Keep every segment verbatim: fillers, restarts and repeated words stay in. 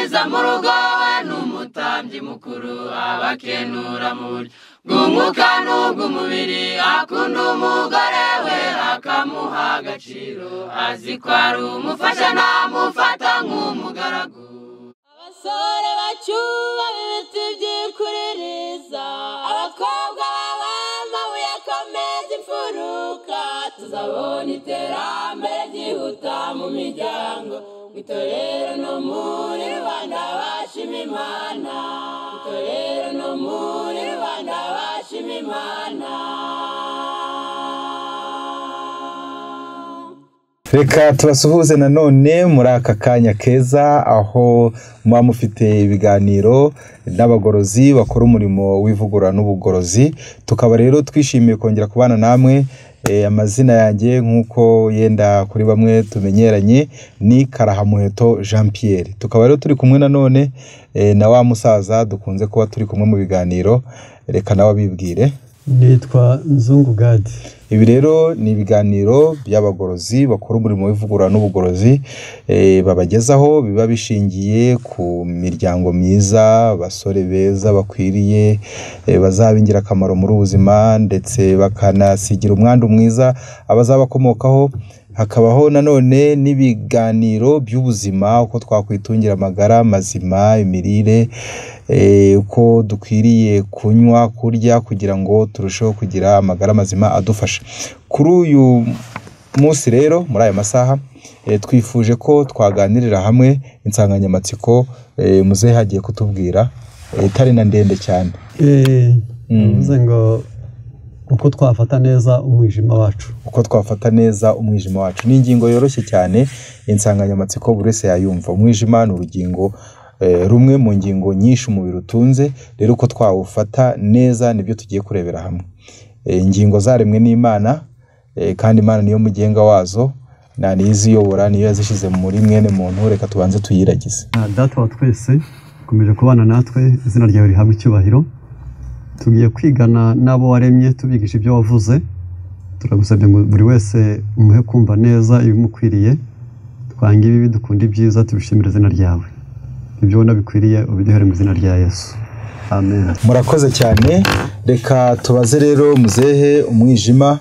mwiza mu rugo n'umutambyi mukuru abakenura mu buryo bw'umwuka n'ubw'umubiri akunda umugore we akamuha agaciro azi ko ari umufasha namufata nk'umugaragu abasore bacyuba ibiti by'ikuririza abakobwa b'amabuye akomeza imfuruka tuzabona iterambere ryihuta mu miryango itorero no muri rubanda bashima Imana itorero no muri rubanda bashima Imana. Reka tubasuhuze nanone muri aka kanya keza aho muba mufite ibiganiro n'abagorozi bakora umurimo w'ivugurura n'ubugorozi, tukaba rero twishimiye kongera kubana namwe. E, amazina yanjye nkuko yenda kuri bamwe tumenyeranye ni Karahamuheto Jean Pierre, tukaba rero turi kumwe nanone e, na wa musaza dukunze kuba turi kumwe mu biganiro. Reka nawe bibwire. Nitwa Nzungu Gadi. Ibi rero ni ibiganiro by'abagorozi bakora umurimo w'ivugurura n'ubugorozi e, babagezaho biba bishingiye ku miryango myiza, basore beza bakwiriye e, bazabingira akamaro muri ubuzima ndetse bakanasigira umwandu mwiza abazabakomokaho. Hakabaho nanone n'ibiganiro by'ubuzima uko twakwitungira amagara mazima, imirire e, uko dukwiriye kunywa kurya kugira ngo turusheho kugira amagara mazima adufasha. Kuri uyu munsi rero muri aya masaha e, twifuje ko twaganirira hamwe insanganyamatsiko e, muzehe hagiye kutubwira itari e, na ndende cyane eh bivuze mm. ngo uko twafata neza umwijima wacu uko twafata neza umwijima wacu ni ingingo yoroshye cyane. Insanganyamatsiko buri wese yayumva. Umwijima ni urugingo e, rumwe mu ngingo nyinshi umubiri utunze, rero uko twawufata neza nibyo tugiye kurebera hamwe. E, ingingo zaremwe n'Imana e, kandi Imana niyo mugenga wazo na niziyobora, niyo yazishize muri mwene muntu. Reka tubanze tuyiragize. Data wa twese ukomeje kubana natwe, izina ryawe rihabwe icyubahiro. Tugiye kwigana nabo waremye tubigisha ibyo wavuze, turagusabye ngo buri wese umuhe kumva neza ibimukwiriye, twange ibi dukunda ibyiza tubishimire izina ryawe, ibyo ubona bikwiriye ubiduhere mu izina rya Yesu, amen. Murakoze cyane. Reka tubaze rero muzehe, umwijima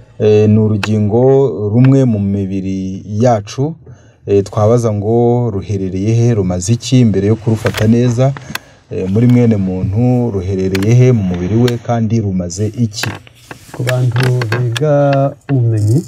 e, ni urugingo rumwe mu mibiri yacu e, twabaza ngo ruherereye he, rumaze iki mbere yo kurufata neza e, muri mwene muntu, ruherereye he mu mubiri we kandi rumaze iki? Ku bantu biga ubumenyi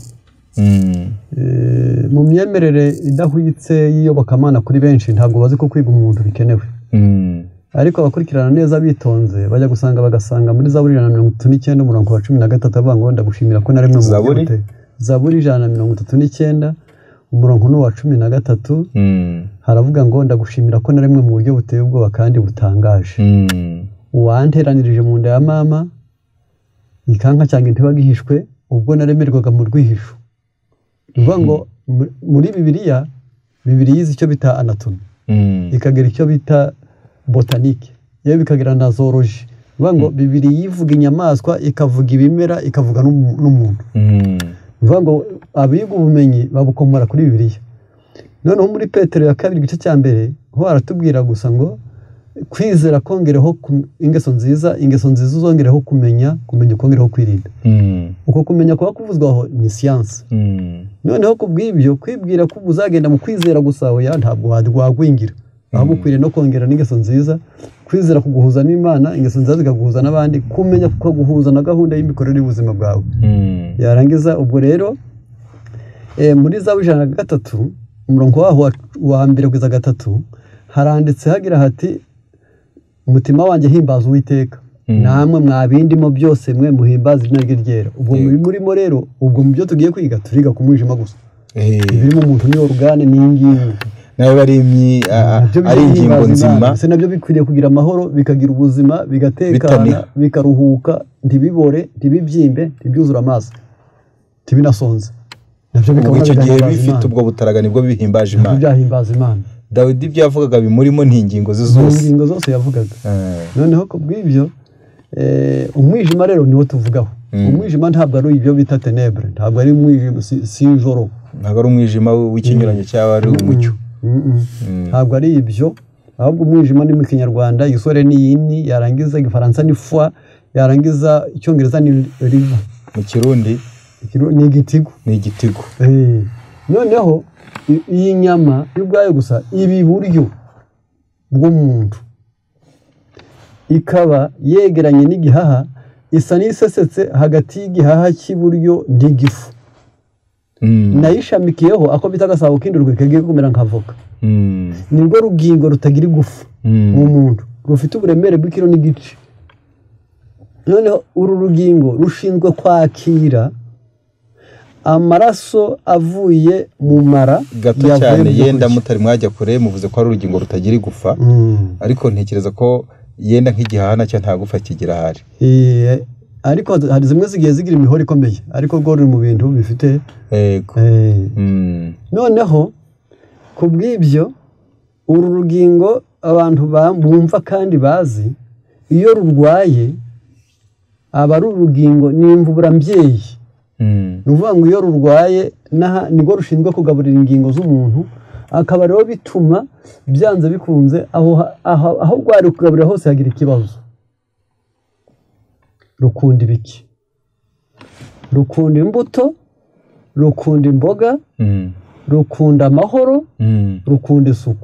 mm. e, mu myemerere idahwitse y'iyobokamana kuri benshi ntabwo bazi ko kwiga umuntu bikenewe, mm. ariko abakurikirana neza bitonze bajya gusanga bagasanga muri Zaburi ijana na mirongo itatu n'icyenda umurongo wa cumi na gatatu avuga ngo ndagushimira ko naremwe mu Zaburi Zaburi ijana na mirongo itatu n'icyenda umurongo wa cumi na gatatu mm. haravuga ngo ndagushimira ko naremwe mu buryo buteye ubwoba kandi butangaje, mm. uwanteranirije mu nda ya mama ikanka cyangwa intiba gihishwe ubwo naremerwaga mu rwihisho. Bivuga ngo muri Bibiliya Bibiliya yize icyo bita anatomy, mm. ikagira icyo bita botanique, yewe bikagira na zoology. Bivuga ngo Bibiliya yivuga inyamaswa, ikavuga ibimera, ikavuga n'umuntu. mm. Bivuga ngo abiga ubumenyi babukomora kuri Bibiliya. Noneho muri Petero ya kabiri igice cya mbere ho aratubwira gusa ngo kwizera kongereho ingeso nziza, ingeso nziza uzongereho kumenya, kumenya kongereho kwirinda. mm. Uko kumenya kwa kuvuzwaho ni science. mm. Noneho kubw'ibyo kwibwira ko uzagenda mu kwizera gusa oya ntabwo wagwingira, ahubwo ukwiriye no kongera n'ingeso nziza. Kwizera kuguhuza n'Imana, ingeso nziza zikaguhuza n'abandi, kumenya kuguhuza na gahunda y'imikorere y'ubuzima bwawe. mm. Yarangiza ubwo rero e, muri Zaburi ijana na gatatu umurongo waho wa mbere kugeza gatatu haranditse hagira hati umutima wanjye himbaza Uwiteka, mm. namwe mwabindimo byose mwe muhimbaza izina rye ryera. Ubwo muri murimo rero ubwo mu byo tugiye kwiga turiga ku mwijima gusa. Eh, birimo umuntu ni organe n'ingingo nawe bari imyi ari ingingo nzima, se nabyo bikwiriye kugira amahoro, bikagira ubuzima, bigatekana, bikaruhuka, ntibibore, ntibibyimbe, ntibyuzura amazi, ntibinasonze. Nabyo bikaba icyo gihe bifite ubwo butaraga nibwo bihimbaje Imana. Byahimbaza Imana. Dawidi ibyo yavugaga bimurimo ntingingo ze zose. Ingingo zose yavugaga. Noneho ko bw'ibyo eh umwijima rero niwo tuvugaho. Umwijima ntabwo ari ibyo bita ténèbres, ntabwo ari umwijima si ijoro. Ntabwo ari umwijima w'ikinyuranyo cyaba ari umucyo. Ntabwo ari ibyo, ahubwo umwijima ni mu kinyarwanda, igisore ni yini, yarangiza igifaransa ni foi, yarangiza icyongereza ni riva, mu kirundi ni igitigo. ni igitigo. Eh, noneho iyi nyama y'ubwayo gusa ibi buryo bw'umuntu ikaba yegeranye n'igihaha, isa n'isesetse hagati y'igihaha cy'iburyo n'igifu. Mm. Nayishamikiyeho ako bita agasabo k'indurwe kagiye kumera nka voka. Mm. Nibwo rugingo rutagira igufu Mm. mu muntu, rufite uburemere bw'ikiro n'igice. Noneho uru rugingo rushinzwe kwakira amaraso avuye mu mara gato cyane. Yenda mutari mwajya kure muvuze ko ari urugingo rutagira igufa. Mm. Ariko ntekereza ko yenda nk'igihaha nacyo nta gufa kigira hari. Eh, ariko hari zimwe zigiye zigira imihoro ikomeye, ariko rwo ruri mu bintu bifite yego. eh. Mm. Noneho kubw'ibyo uru rugingo abantu bumva kandi bazi, iyo rurwaye aba ari urugingo n'imvuburambyeyi. Mm. Ni ukuvuga ngo iyo rurwaye nibwo rushinzwe kugaburira ingingo z'umuntu, akaba rero bituma byanze bikunze aho aho rwari kugaburira hose hagira ikibazo. Rukunda ibiki? Rukunda imbuto, rukunda imboga, Mm. rukunda amahoro, Mm. rukunda isuku.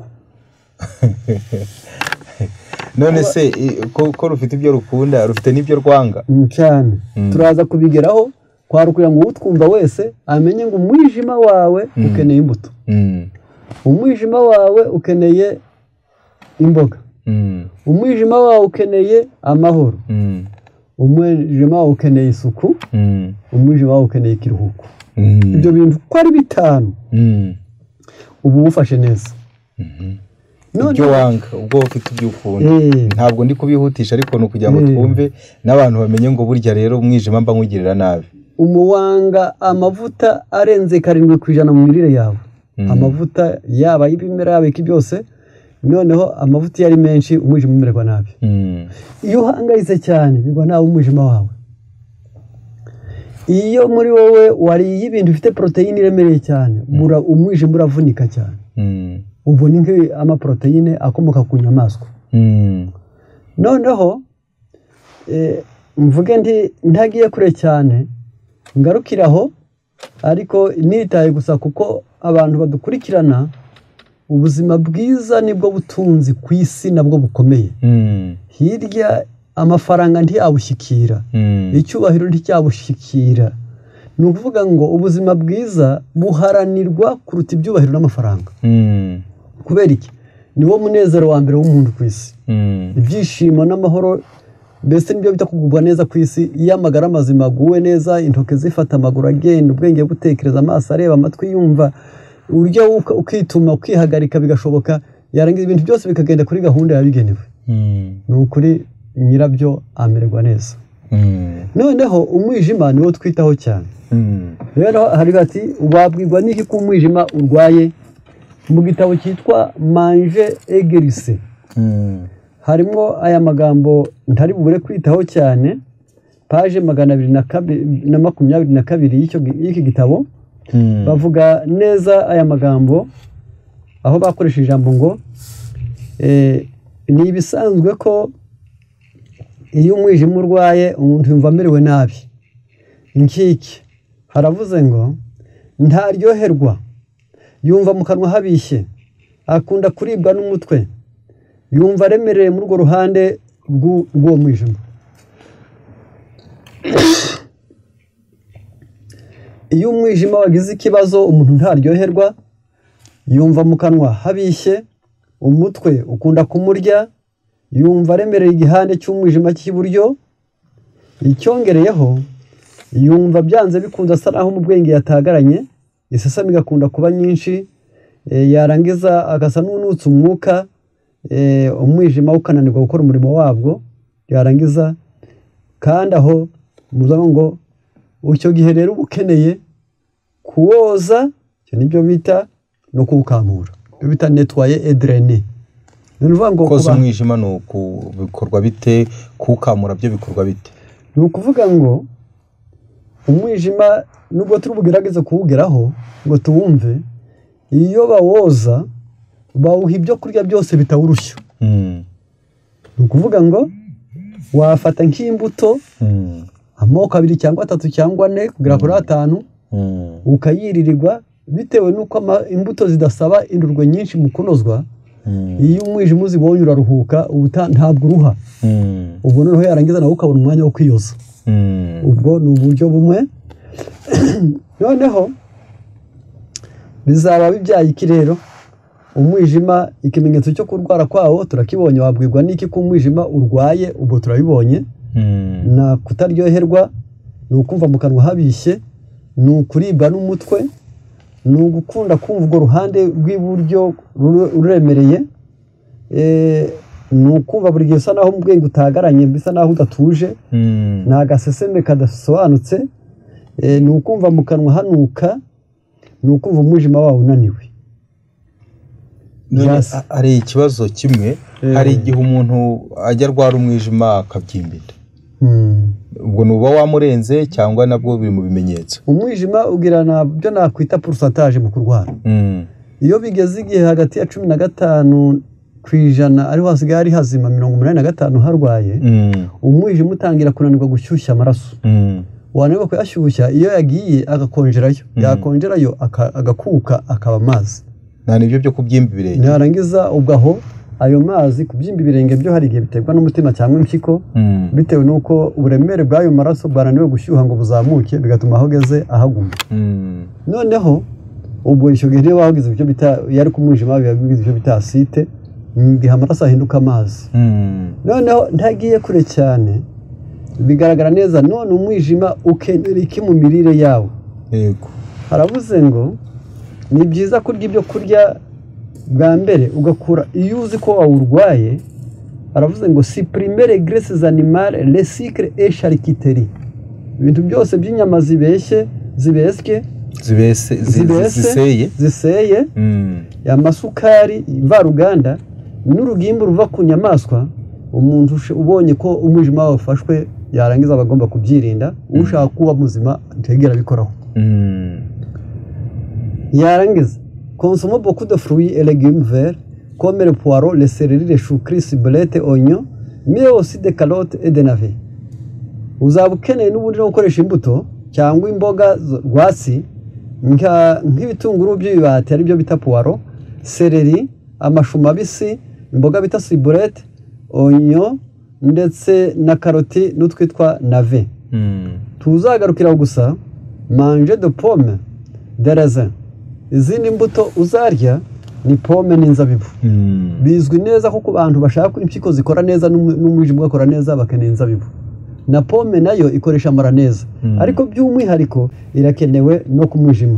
None se ko, ko rufite ibyo rukunda, rufite n'ibyo rwanga cyane. Mm. Turaza kubigeraho kwarukugira ngo utwumva wese amenye ngo umwijima wawe Mm. ukeneye imbuto. Mm. Umwijima wawe ukeneye imboga. Mm. Umwijima wawe ukeneye amahoro. Mm. Umwijima wawe ukeneye isuku. Mm. Umwijima wawe ukeneye ikiruhuko. Mm. Ibyo bintu ko ari bitanu. Mm. Ubu ufashe neza. Mhm. Ibyo wanga ubwo ufite ibyo ukunda. Eh. Ntabwo ndi kubihutisha, ariko no kugira ngo Eh. twumve n'abantu bamenye ngo burya rero umwijima mba nkugirira nabi. Umuwanga amavuta arenze karindwi ku ijana mu mirire yawe. Mm. Amavuta yaba y'ibimera yaba iki byose, noneho amavuta yari menshi umwijima umererwa nabi. Mm. Iyo uhangayitse cyane bigwa nawe umwijima wawe. Iyo muri wowe wariye ibintu bifite proteine iremereye cyane, bura umwijima uravunika cyane. Mm. Ubwo ni nk'amaproteine akomoka ku nyamaswa. Mm. Noneho eh, mvuge ndi ntagiye kure cyane, ngarukiraho ariko nitaye gusa kuko abantu badukurikirana, ubuzima bwiza nibwo butunzi ku isi nabwo bukomeye. Mm. Hirya amafaranga ntiyabushyikira, Mm. icyubahiro nticyabushyikira. Ni ukuvuga ngo ubuzima bwiza buharanirwa kuruta ibyubahiro n'amafaranga. Mm. Kubera iki? Niwo munezero wa mbere w'umuntu ku isi. Mm. Ibyishimo n'amahoro mbese nibyo bita kugubwa neza ku isi. Iyo amagara mazima aguwe neza, intoke zifata, amaguru agenda, ubwenge butekereza, amaso areba, amatwi yumva, urya ukituma ukihagarika bigashoboka, yarangiza ibintu byose bikagenda kuri gahunda yabigenewe. Mm. Ni ukuri nyirabyo amererwa neza. Mm. Noneho umwijima niwo twitaho cyane. Mm. Rero hari bati wabwirwa n'iki ko umwijima urwaye? Mu gitabo cyitwa Manger et Guérir. Mm. Harimo aya magambo ntari bubure kwitaho cyane, page magana abiri na makumyabiri na kabiri y'iki gitabo. Mm. Bavuga neza aya magambo aho bakoresha ijambo ngo eh, ni ibisanzwe ko iyo umwijima urwaye umuntu yumva amerewe nabi. Nkiki haravuze ngo ntaryoherwa, yumva mu kanwa habishye, akunda kuribwa n'umutwe, yumva aremereye muri urwo ruhande rw'uwo mwijima. Iyo umwijima wagize ikibazo umuntu ntaryoherwa, yumva mu kanwa habishye, umutwe ukunda kumurya, yumva aremereye igihande cy'umwijima cy'iburyo, icyongereyeho yumva byanze bikunze asa naho mu bwenge yatagaranye, isesemi igakunda kuba nyinshi, e, yarangiza agasa n'unutse umwuka, e, umwijima ukananirwa gukora umurimo wabwo, yarangiza kandi aho muzaho ngo icyo gihe rero ukeneye kuwoza, cyo nibyo bita no kuwukamura, byo bita nettoyer et drainer. Nuvuga ngo koza umwijima no bikorwa bite, kuwukamura byo bikorwa bite? Ni ukuvuga ngo umwijima nubwo turi bugerageze kuwugeraho ngo tuwumve, iyo bawoza bawuha ibyo kurya byose bitawurushya. Mm. ni ukuvuga ngo wafata nk'imbuto Mm. amoko abiri cyangwa atatu cyangwa ane kugera kuri atanu Mm. ukayiririrwa bitewe n'uko ama- imbuto zidasaba indurwe nyinshi mu kunozwa. Mm. Iyo umwijima uzibonye uraruhuka ubuta ntabwo uruha. Mm. Ubwo noneho yarangiza nawe ukabona umwanya wo kwiyoza. Mm. Ubwo ni uburyo bumwe. Noneho bizaba bibyaye iki rero? Umwijima, ikimenyetso cyo kurwara kwawo turakibonye. Wabwirwa n'iki ko umwijima urwaye? Ubwo turabibonye. Mm. Na kutaryoherwa, ni ukumva mu kanwa habishye, ni ukuribwa n'umutwe, ni ugukunda kumva urwo ruhande rw'iburyo rure- ruremereye, eh, ni ukumva buri gihe usa naho mu bwenge utagaranye, bisa naho udatuje, Mm. ni agaseseme kadasobanutse, eh, ni ukumva mu kanwa hanuka, ni ukumva umwijima wawe unaniwe. None Yes. a- hari ikibazo kimwe, Eh. hari igihe umuntu ajya arwara umwijima akabyimba inda. Hmm. Ubwo nuba wamurenze cyangwa nabwo biri mu bimenyetso? Umwijima ugira nabyo nakwita pourcentage mu kurwara. Mm. Iyo bigeze igihe hagati ya cumi na gatanu ku ijana ariho hasigaye ari hazima, mirongo umunani na gatanu harwaye, Mm. umwijima utangira kunanirwa gushyushya amaraso. Mm. Wananirwa kuyashyushya, iyo yagiye agakonjerayo, yakongerayo aka- agakuka akaba amazi. Nta nibyo byo kubyimba ibirenge. Narangiza ubwo aho ayo mazi kubyimba ibirenge byo hari igihe biterwa n'umutima cyangwa impyiko, Mm. bitewe n'uko uburemere bw'ayo maraso bwananiwe gushyuha ngo buzamuke, bigatuma aho ageze ahaguma. Mm. Noneho ubwo icyo gihe niba wagize icyo bita, iyo ari ku mwijima biba bigize icyo bita asite, igihe amaraso ahinduka amazi. Mm. Noneho ntagiye kure cyane bigaragara neza, none umwijima ukenera iki mu mirire yawe? Yego. Haravuze ngo ni byiza kurya ibyo kurya bwa mbere ugakura iyo uzi ko wawurwaye. Haravuze ngo supprimer les graisses animales, les sucres et charcuterie. Ibintu byose by'inyama zibeshye zibesye Zibese zi- zibese ziseye. ziseye, Mm. amasukari mvaruganda n'urugimbu ruva ku nyamaswa. Umuntu ushe- ubonye ko umwijima wawe ufashwe yarangiza aba agomba kubyirinda. Ushaka kuba muzima ntegera abikoraho. Mm. Yarangiza consomme beaucoup de fruits et légumes verts comme le poireau, le céleri, les choux gris, ciboulette, oignons, mais aussi des carottes et des navets. Uzaba ukeneye n'ubundi no gukoresha imbuto cyangwa imboga zo- rwatsi nka- nk'ibitunguru by'ibibati ari byo bita puwaro, seleri, amashu mabisi, imboga bita ciboulette, oignon ndetse na karoti n'utwitwa nave. Mm. Tuzagarukira gusa manger de pomme, de raisin. Izindi mbuto uzarya ni pome n'inzabibu. Mm. Bizwi neza ko ku bantu bashaka ko impyiko zikora neza n'umu- n'umwijima ugakora neza bakeneye inzabibu. Na pome nayo ikoresha amara neza, Mm. ariko by'umwihariko irakenewe no ku mwijima.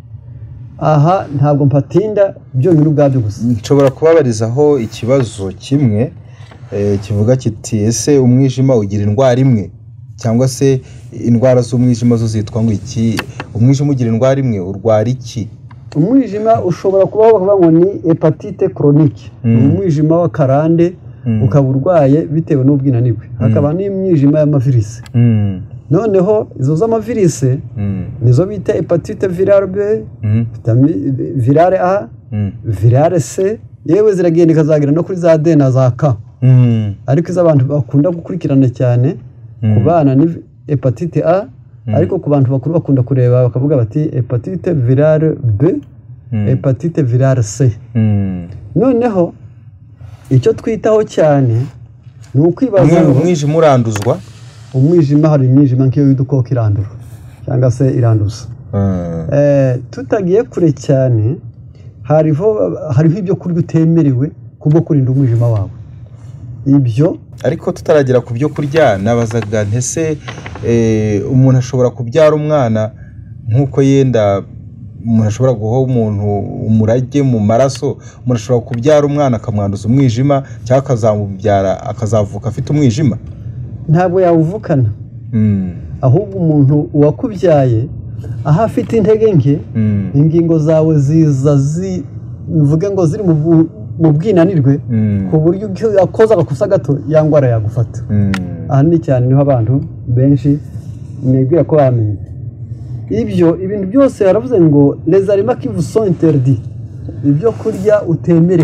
Aha ntabwo mpatinda byonyine ubwabyo gusa. Nshobora kubabarizaho ikibazo kimwe eh, kivuga kiti ese umwijima ugira indwara imwe cyangwa se indwara z'umwijima zo zitwa ngo iki? Umwijima ugira indwara imwe, urwara iki? Umwijima ushobora kubaho bakavuga ngo ni hepatite chronique. Mm. Ni umwijima wa karande, Mm. ukaba urwaye bitewe n'ubwinanirwe. Hakaba n'imyijima y'amavirisi. Mm. Noneho izo z'amavirisi Mm. nizo bita hepatite virale B, Mm. vitami- virale A, Mm. virale C, yewe ziragenda ikazagera no kuri za D na za K. Mm. Ariko iz'abantu bakunda gukurikirana cyane Mm. ku bana ni hepatite A, Mm. ariko ku bantu bakuru bakunda kureba bakavuga bati hepatite virale B, Mm. hepatite virale C. Mm. Noneho icyo twitaho cyane ni ukwibaza Umwe- ngo umwijima uranduzwa? umwijima, hari imyijima nk'iyo y'udukoko irandura cyangwa se iranduza. Mm. Eh, tutagiye kure cyane, hariho hariho ibyo kurya utemerewe kubwo kurinda umwijima wawe. Ibyo Ariko tutaragera ku byo kurya, nabazaga ntese eh, umuntu ashobora kubyara umwana nk'uko yenda umuntu ashobora guha umuntu umurage mu maraso, umuntu ashobora kubyara umwana akamwanduza umwijima cyangwa akazamubyara akazavuka afite umwijima? ntabwo yawuvukana, Mm. ahubwo umuntu wakubyaye aho afite intege nke, Mm. ingingo zawe ziza zi mvuge ngo ziri mu bu- mu bwinanirwe, Mm. ku buryo iyo yakoze agakosa gato ya ndwara yagufata. Mm. Aha ni cyane niho abantu benshi nibwira ko bamenye ibyo ibintu byose. Yaravuze ngo les aliments qui vous sont interdits, ibyo kurya utemererwa.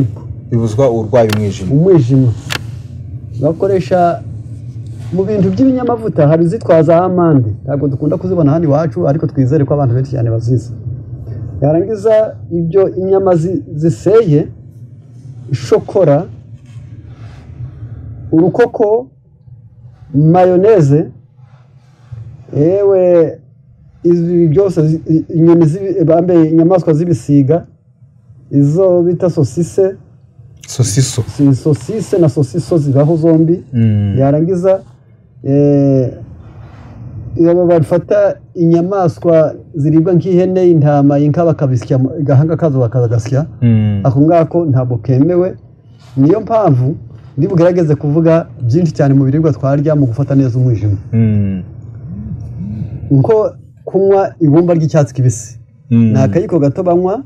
bibuzwa urwaye umwijima umwijima bakoresha mu bintu by'ibinyamavuta hari zitwaza amande ntabwo dukunda kuzibona hano iwacu ariko twizere ko abantu benshi cyane bazizi yarangiza ibyo inyama ziseye shokora urukoko mayoneze yewe izi byose inyoni bambaye inyamaswa z'ibisiga izo bita sosise sosiso sosise na sosiso zibaho zombi yarangiza eh iyo bafata inyamaswa ziribwa nk'ihene intama inka bakabisya gahanga kazo bakagasya ako ngako ntabwo kemewe niyo mpamvu ndibugerageze kuvuga byinshi cyane mu biribwa twarya mu gufata neza umwijima nko kunywa ibumba ry'icyatsi kibisi na akayiko gato banywa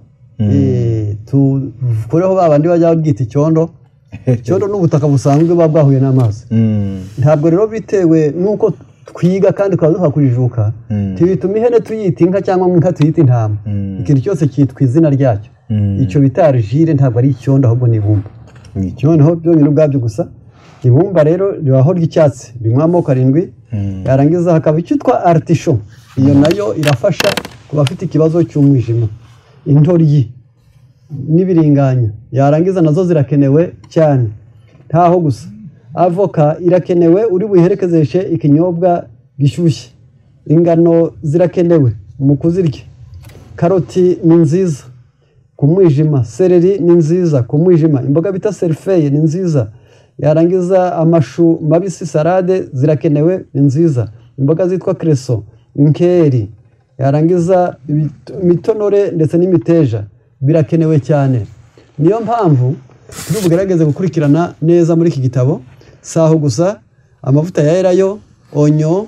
eh tukoreho babandi bajya bwita icyondo icyondo n'ubutaka busanzwe babwahuye n'amazi ntabwo rero bitewe nuko twiga kandi twazuha kurijuka tibituma ihene tuyita inka cyangwa inka tuyita intama ikintu cyose cyitwa izina ryacyo icyo bita argile ntabwo ari icyondo ahubwo ni ibumba noneho byonyine ubwabyo gusa ibumba rero ribaho ry'icyatsi rimwe amoko arindwi yarangiza hakaba icyitwa artichaut iyo nayo irafasha ku bafite ikibazo cy'umwijima intoryi n'ibiringanya yarangiza nazo zirakenewe cyane ntaho gusa avoka irakenewe uri buyiherekezeshe ikinyobwa gishyushye ingano zirakenewe mu kuzirya karoti ni nziza ku mwijima seleri ni nziza ku mwijima imboga bita serifeye ni nziza yarangiza amashu mabisi salade zirakenewe ni nziza imboga zitwa kreso inkeri yarangiza imitonore ndetse n'imiteja birakenewe cyane niyo mpamvu turi bugerageze gukurikirana neza muri iki gitabo saho gusa amavuta ya elayo onyo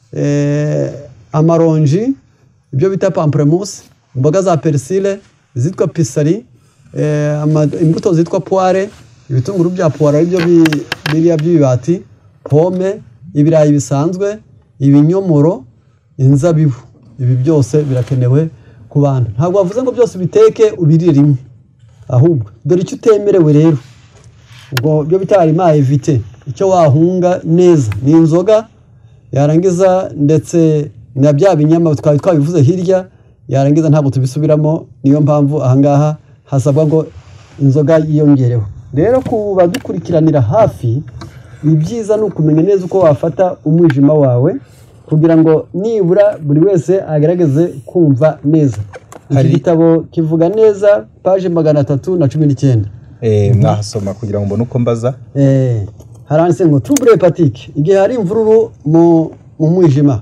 eh, amaronji ibyo bita pamplemousse imboga za persile zitwa pisari eh, imbuto zitwa poire ibitunguru bya poire ibyo biriya by'ibibati pome ibirayi bisanzwe ibinyomoro inzabibu ibi byose birakenewe ku bantu ntabwo bavuze ngo byose biteke ubirire rimwe ahubwo dore icyo utemerewe rero ubwo byo bitari ma evite icyo wahunga neza ni inzoga yarangiza ndetse na bya binyama twari twabivuze hirya yarangiza ntabwo tubisubiramo niyo mpamvu ahangaha hasabwa ngo inzoga yiyongereho rero kuba dukurikiranira hafi ni byiza no kumenya neza uko wafata umwijima wawe kugira ngo nibura buri wese agerageze kumva neza iki gitabo kivuga neza page magana atatu na cumi n'icyenda eh mwahasoma kugira ngo mbone uko mbaza eh haranditse ngo trouble hépatique igihe hari imvururu mu mwijima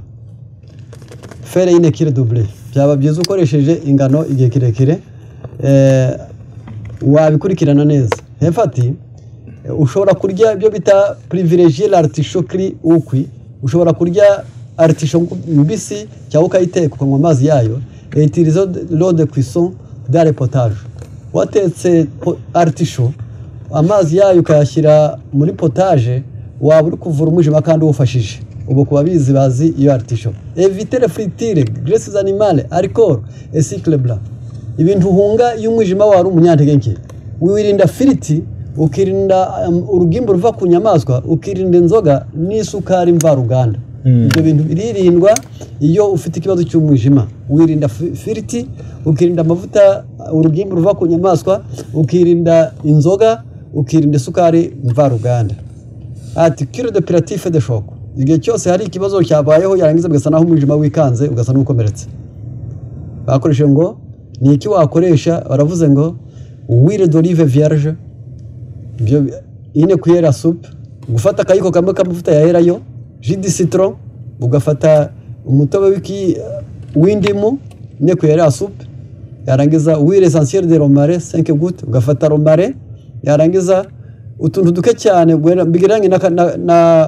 faire une cure double byaba byiza ukoresheje ingano igihe kirekire eh wabikurikirana neza hefati ushobora kurya ibyo bita privilégier l'artichaut cru ou cuit ushobora kurya artichaut mbisi cyangwa ukayiteka ukanywa amazi yayo et utiliser l'eau de cuisson dans le potage watetse artichaut amazi yayo ukayashyira muri potage waba uri kuvura umwijima kandi uwufashije ubu kuba bizi bazi iyo artichaut éviter les fritures graisses animales alcool et sucre blanc ibintu uhunga iyo umwijima wari umunyantege nke wirinda firiti ukirinda um, urugimbu ruva ku nyamaswa ukirinda inzoga n'isukari mvaruganda ibyo bintu biririndwa iyo ufite ikibazo cy'umwijima wirinda firiti ukirinda amavuta urugimbu ruva ku nyamaswa ukirinda inzoga ukirinda isukari mvaruganda ati cure de piratif de choc igihe cyose hari ikibazo cyabayeho yarangiza bigasa naho umwijima wikanze ugasa n'ukomeretse bakoresha ngo ni iki wakoresha baravuze ngo huile d'olive vierge byo ine kuyera soupe gufata akayiko kamwe k'amavuta ya elayo jus de citron ugafata umutobe wiki windimu ine kuyera soupe yarangiza huile essentielle de romarin cinq gouttes ugafata romarin yarangiza utuntu duke cyane bigiranye na na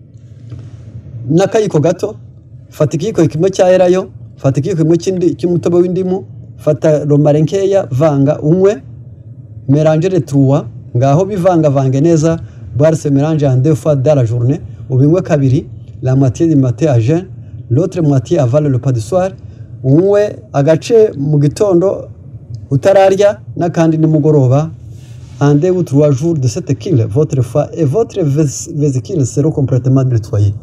nakayiko gato fata ikiyiko kimwe cya elayo fata ikiyiko kimwe kindi cy'umutobe w'indimu fata romarin nkeya vanga unywe mélanger les trois ngaho bivanga vange neza boire ce mélange en deux fois dans la journée ubinywe kabiri la moitié du matin à jeun l'autre moitié avant le repas du soir unywe agace mu gitondo utararya nakandi nimugoroba en deux ou trois jours de cette kill, votre foie et votre vésicule seront complètement nettoyés.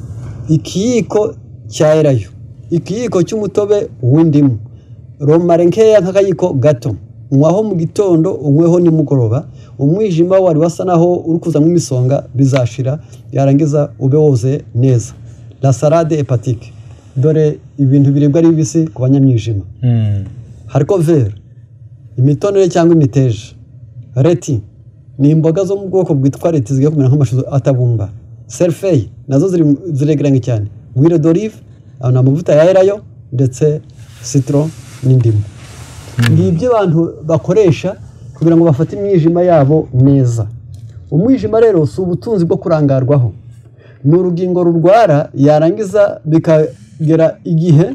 Ikiyiko cya elayo, ikiyiko cy'umutobe w'indimu, romare nkeya nk'akayiko gato, unywaho mu gitondo unyweho nimugoroba, umwijima wari wasa naho uri kuzamo imisonga bizashira, yarangiza ube woze neza. La salade hépatique, dore ibintu biribwa ari bibisi ku banyamwijima. Mm. Hariko vert, imitonore cyangwa imiteja. Reti ni imboga zo mu bwoko bwitwa reti zigiye kumera nk'amashu atabumba. Cerfeuil nazo ziri ziregeranye cyane. Huile d'olive, na amavuta ya elayo ndetse citron n'indimu. Ngibyo abantu bakoresha kugira ngo bafate imyijima yabo neza. Umwijima rero si ubutunzi bwo kurangarwaho. Ni urugingo rurwara yarangiza bikagera igihe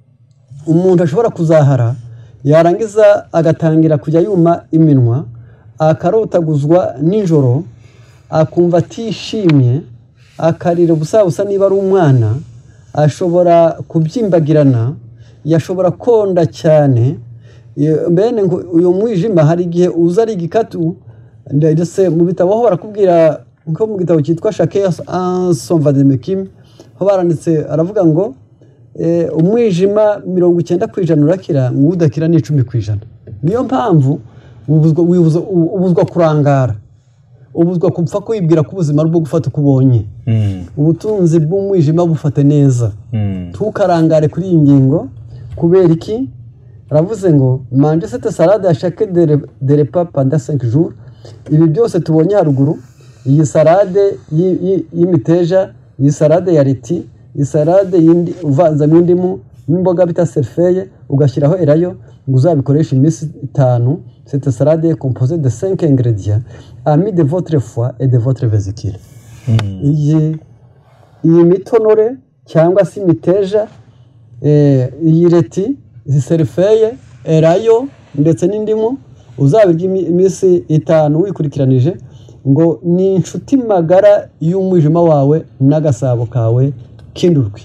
umuntu ashobora kuzahara, yarangiza agatangira kujya yuma iminwa, akarotaguzwa nijoro, akumva atishimye, akarira ubusa busa niba ari umwana, ashobora kubyimbagirana, yashobora konda cyane. Mbene ngo uyu mwijima hari igihe uza ari igikatu, ndetse mu bitabo aho barakubwira nko mu gitabo cyitwa Chacun son vademecum, ho baranditse aravuga ngo eh, umwijima mirongo icyenda ku ijana urakira, ngo udakira ni icumi ku ijana. Niyo mpamvu ubuzwa ubuzwa kurangara, ubuzwa kupfa kwibwira ko ubuzima bwo gufata ukubonye. Mm. Ubutunzi bw'umwijima bufate neza. Mm. Tukarangare kuri iyi ngingo kubera iki? Ravuze ngo manje cette salade à chaque de repas pendant cinq jours. Ibi byose tubonye haruguru, iyi salade y'imiteja, iyi salade ya reti, iyi salade yindi uvanza n'indimu n'imboga bita cerfeuil, ugashyiraho elayo, ngo uzabikoresha iminsi itanu. Cette salade est composée de cinq ingrédients amis de votre foie et de votre vésicule. Mm. Iyi iyi mitonore cyangwa si imiteja, eh, iyi reti, izi cerfeuil, elayo ndetse n'indimu uzabirya iminsi itanu wikurikiranije, ngo ni inshuti magara y'umwijima wawe n'agasabo kawe kindurwi.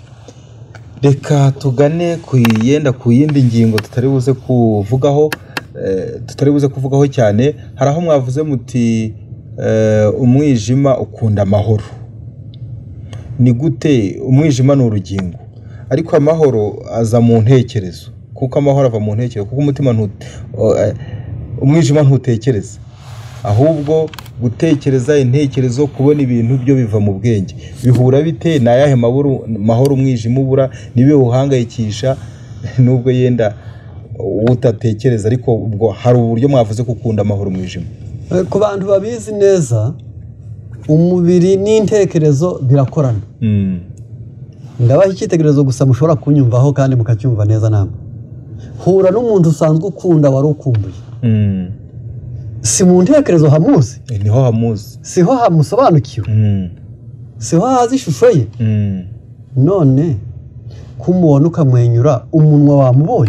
Reka tugane kuyenda ku yindi ngingo tutari buze kuvugaho, eh, tutari buze kuvugaho cyane. Hari aho mwavuze muti eh, umwijima ukunda amahoro. Ni gute? Umwijima ni urugingo, ariko amahoro aza mu ntekerezo. Kuko amahoro ava mu ntekerezo, kuko umutima ntu uh, umwijima ntutekereza, ahubwo gutekereza, intekerezo, kubona ibintu byo biva mu bwenge. Bihura bite? Na yahe mahoro mahoro umwijima ubura nibe uhangayikisha nubwo yenda utatekereza, ariko ubwo hari uburyo mwavuze gukunda amahoro umwijima. Ku bantu babizi neza, umubiri n'intekerezo birakorana. Mm. Ndabaha icyitegererezo gusa mushobora kunyumvaho kandi mukacyumva neza namwe. Hura n'umuntu usanzwe ukunda wari ukumbuye. Mm. Si mu ntekerezo hamuzi, e, niho hamuzi, siho hamusobanukiwe. Mm. Siho hazi ishusho ye. Mm. None kumubona ukamwenyura umunwa wamubonye.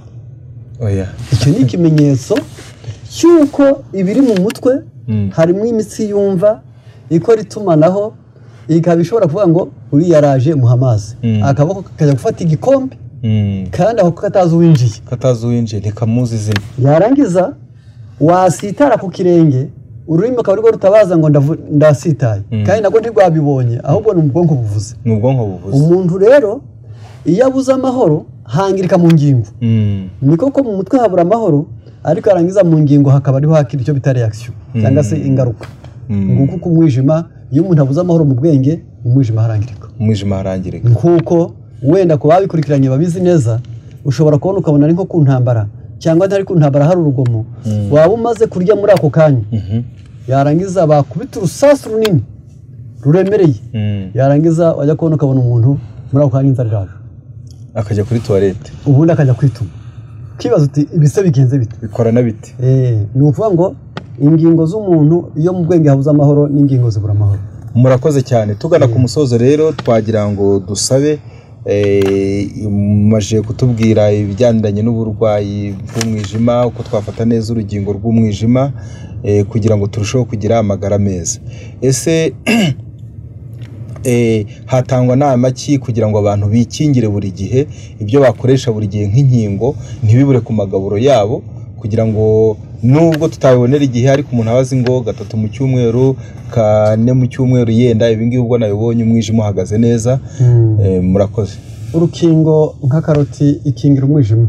Oya. Icyo ni ikimenyetso cyuko ibiri mu mutwe, mm, harimo imitsi yumva ikora itumanaho, ikaba ishobora kuvuga ngo uri yaraje muhamazi. Mm. Akaboko kajya gufata igikombe. Mm. Kandi aho katazi uwinjiye, katazi uwinjiye ntikamuzi izina. Yarangiza wasitara ku kirenge, ururimi akaba rwo rutabaza ngo ndasitaye. Mm. Kandi nako ntigwabibonye, ahubwo ni ubwonko buvuze. Ni ubwonko buvuze. Umuntu rero iyo abuze amahoro hangirika mu ngingo. Mm. Niko ko mu mutwe habura amahoro, ariko arangiza mu ngingo hakaba ariho hakira icyo bita reaction, mm, cyangwa se ingaruka. Mm. Nguko ku mwijima, iyo umuntu abuze amahoro mu bwenge, umwijima harangirika. Umwijima harangirika. Nkuko wenda ko babikurikiranye babizi neza, ushobora kubona ukabona ari nko ku ntambara, cyangwa ntari ku ntambara hari urugomo. Mm. Waba umaze kurya muri ako kanya. Mm-hmm. Yarangiza bakubita urusasu runini ruremereye. Mm. Yarangiza wajya kubona ukabona umuntu muri ako kanya inzara iraje, akajya kuri toilette, ubundi akajya kwituma. Kibazo uti ibise bigenze bite? Bikorana bite? Eh, ni ukuvuga ngo ingingo z'umuntu iyo mu bwenge habuze amahoro n'ingingo zibura amahoro. Murakoze cyane. Tugana ku musozo rero, twagira ngo dusabe eh maje kutubwira ibijyandanye n'uburwayi bw'umwijima, uko twafata neza urugingo rw'umwijima eh kugira ngo turusheho kugira amagara meza. Ese eh hatangwa nama ki kugira ngo abantu bikingire buri gihe ibyo bakoresha buri gihe nk'inkingo ntibibure ku magaburo yabo, kugira ngo nubwo tutabonera igihe ariko umuntu abazi ngo gatatu mu cyumweru kane mu cyumweru yenda ibingibi ubwo nabibonye umwijima uhagaze neza. Murakoze. Urukingo nka karoti ikingira umwijima,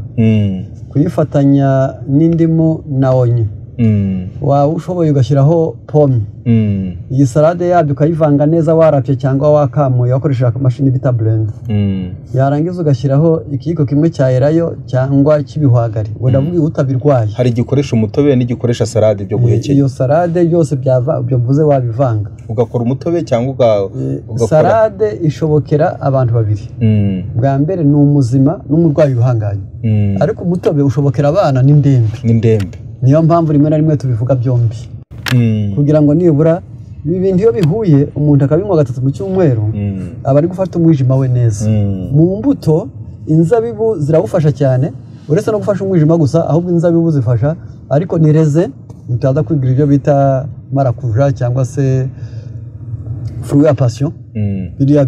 kuyifatanya n'indimu na onyo, waba ushoboye ugashyiraho pome, iyi salade yabyo ukayivanga neza warapye cyangwa wakamuye wakoresheje akamashini bita blend, yarangiza ugashyiraho ikiyiko kimwe cya elayo cyangwa cy'ibihwagari, ngo ndavuga utabirwaye. Hari igikoresha umutobe n'igikoresha salade byo guhekenya. Iyo salade byose byava byo mvuze wabivanga ugakora umutobe cyangwa ugakora salade ishobokera abantu babiri. Bwa mbere ni umuzima n'umurwayi uhanganye, ariko umutobe ushobokera abana n'indembe n'indembe. Niyo mpamvu rimwe na rimwe tubivuga byombi, kugira ngo nibura ibi bintu iyo bihuye umuntu akabinywa gatatu mu cyumweru aba ari gufata umwijima we neza. Mu mbuto inzabibu zirawufasha cyane, uretse no gufasha umwijima gusa, ahubwo inzabibu zifasha, ariko nireze mutaza kwigira ibyo bita marakuja cyangwa se fruit à passion, biriya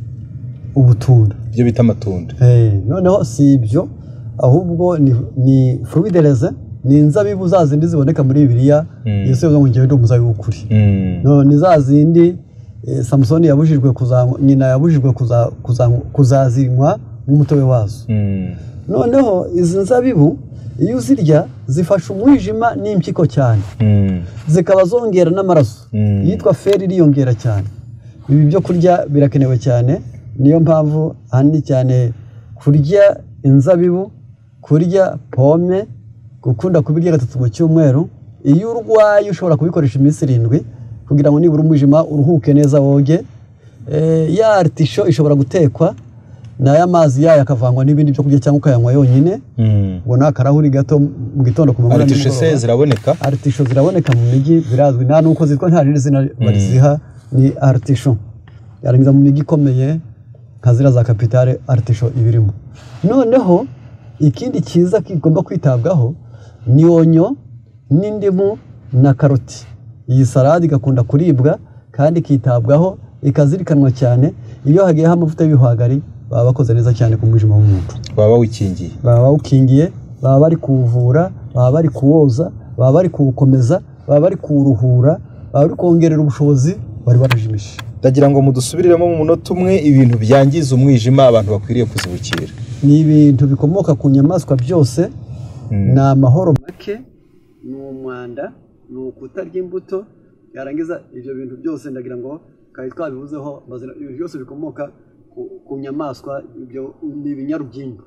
ubutunda ibyo bita amatunda. Noneho si ibyo, ahubwo ni fruit de raisin, ni inzabibu za zindi ziboneka muri Bibiliya. Yesu yavuze ngo ngewe ndi umuzabibu w'ukuri. No ni za zindi Samusoni yabujijwe kuzanywa, nyina yabujijwe kuzazinywa nk'umutobe wazo. Noneho izi nzabibu iyo uzirya zifasha umwijima n'impyiko cyane, zikaba zongera n'amaraso, yitwa feri iriyongera cyane. Ibi byo kurya birakenewe cyane, niyo mpamvu ahanini cyane kurya inzabibu, kurya pome, gukunda kubirya gatatu mu cyumweru. Iyo urwaye ushobora kubikoresha iminsi irindwi kugira ngo nibura umwijima uruhuke neza woge. Ya artisho ishobora gutekwa n'aya mazi yayo akavangwa n'ibindi byo kurya cyangwa ukayanywa yonyine. Ubona akarahuri gato mu gitondo ku mugoroba. Artisho se ziraboneka? Artisho ziraboneka mu mijyi, birazwi nta nuko zitwa, nta rindi zina bariziha, ni artisho. Yarangiza mu mijyi ikomeye nka zira za Capitale artisho ibirimo. Noneho ikindi cyiza kigomba kwitabwaho ni onyo n'indimu na karoti. Iyi salade igakunda kuribwa kandi ikitabwaho, ikazirikanwa cyane. Iyo hagiyeho amavuta y'ibihwagari baba bakoze neza cyane ku mwijima w'umuntu, baba bawukingiye baba bawukingiye baba bari kuwuvura, baba bari kuwoza, baba bari kuwukomeza, baba bari kuwuruhura, baba bari kongerera ubushobozi bari barajimije. Ndagira ngo mudusubiriremo mu munota umwe ibintu byangiza umwijima abantu bakwiriye kuzibukira. Ni ibintu bikomoka ku nyamaswa byose. Ni amahoro make, ni umwanda, ni ukutarya imbuto. Yarangiza ibyo bintu byose ndagira ngo kari twabivuzeho, ibintu byose bikomoka ku nyamaswa, ibyo ni ibinyarubyingo.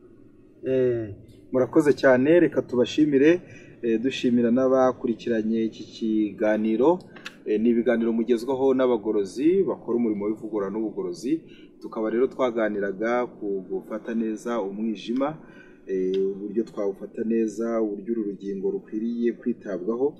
Murakoze cyane, reka tubashimire, dushimira n'abakurikiranye iki kiganiro. Ni ibiganiro mugezwaho n'abagorozi bakora umurimo w'ivugurura n'ubugorozi. Tukaba rero twaganiraga ku gufata neza umwijima, uburyo twawufata neza, uburyo uru rugingo rukwiriye kwitabwaho,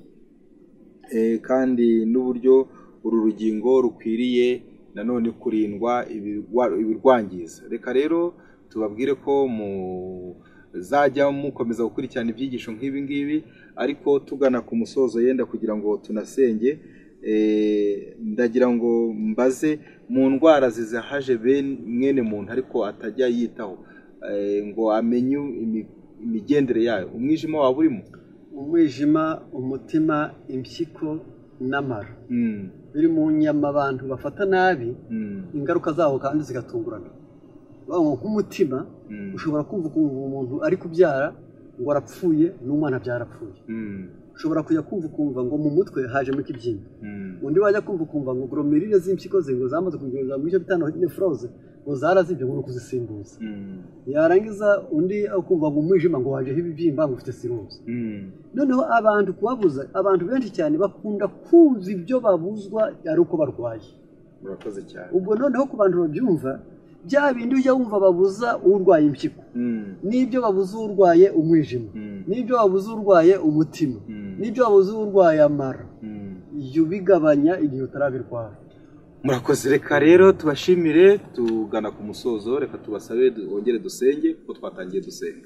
kandi n'uburyo uru rugingo rukwiriye nanone kurindwa ibirwangiza. Reka rero tubabwire ko muzajya mukomeza gukurikirana ibyigisho nk'ibi ngibi, ariko tugana ku musozo yenda kugira ngo tunasenge. Ndagira ngo mbaze, mu ndwara zizahaje mwene muntu ariko atajya yitaho ngo amenye imigendere yayo, umwijima waba urimo? Umwijima, umutima, impyiko n'amara biri mu nyama abantu bafata nabi, ingaruka zawo kandi zigatungurana. Nk'umutima ushobora kumva ukuntu umuntu ari kubyara ngo arapfuye n'umwana byarapfuye. Ushobora kujya kumva ukumva ngo mu mutwe hajemo ikibyimba, undi wajya kumva ukumva ngo glomerule z'impyiko ze ngo zamaze kugeza mu bice bitanu nefroze ngo zarazibye ngo kuzisimbuza. Yarangiza undi akumva ngo umwijima ngo wajeho ibibyimba ngo ufite cirrhose. Noneho abantu kubabuza, abantu benshi cyane bakunda kumva ibyo babuzwa ari uko barwaye. Murakoze cyane. Ubwo noneho ku bantu babyumva, bya bindi ujya wumva babuza urwaye impyiko, n'ibyo babuza urwaye umwijima, n'ibyo babuza urwaye umutima, n'ibyo babuza urwaye amara, iyo bigabanya igihe utarabirwara. Murakoze, reka rero tubashimire, tugana ku musozo. Reka tubasabe wongere dusenge kuko twatangiye dusenga.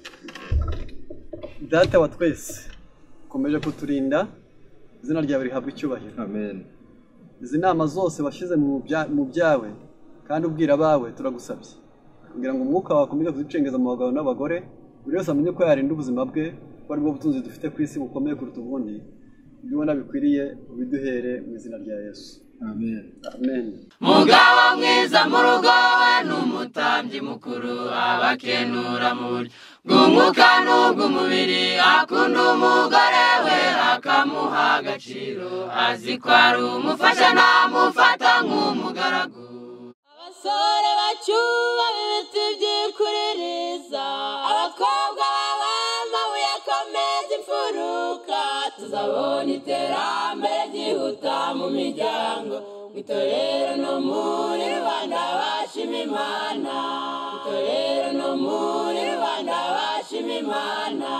Data wa twese, ukomeje kuturinda, izina ryawe rihabwa icyubahiro. Amen. Izi nama zose washyize mu byawe kandi ubwira abawe, turagusabye kugira ngo umwuka wakomeze kuzicengeza mu bagabo n'abagore, buri wese amenye ko yarinda ubuzima bwe ko aribwo butunzi dufite ku isi bukomeye kuruta ubundi ibyo ubona bikwiriye ubiduhere mu izina rya Yesu amen amen. Mugabo mwiza mu rugo we n'umutambyi mukuru abakenura mu buryo bw'umwuka n'ubw'umubiri akunda umugore we akamuha agaciro azi ko ari umufasha ntamufata nk'umugaragu. Abasore bacyuba ibiti byikuririza abakobwa b'amabuye akomeza imfuruka tuzabona iterambere ryihuta mu miryango itorero no muri rubanda bashima Imana itorero no muri rubanda bashima Imana.